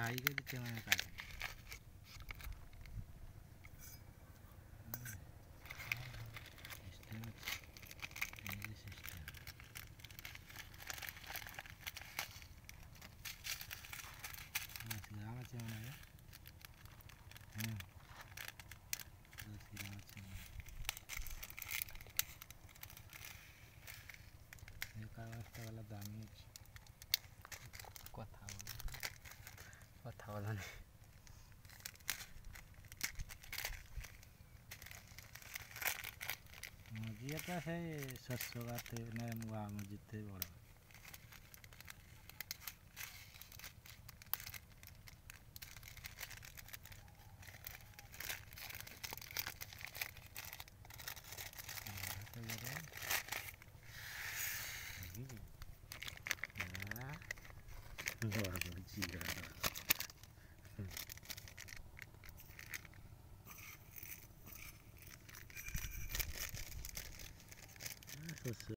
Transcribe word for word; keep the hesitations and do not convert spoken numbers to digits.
ଖାଇକି ଦେଖିବା ମାନେ କାଟେ ସିଷ୍ଟମ୍ ଅଛି ଏମିତି ସିଷ୍ଟମ୍ ଗ୍ରାମ ଅଛି ମାନେ ହୁଁ ଦଶ ଗ୍ରାମ ଅଛି କାଗଜଟା ଗଲା ଦାମୀ ଅଛି କଥା ବୋଲ କଥା ବୋଲନି ମଞ୍ଜିଟା ସେ ଶସ୍ୟ ଗାତେ ନା ମୁଆ ମଞ୍ଜିତେ ବଡ଼ बड़ बड़ जीरा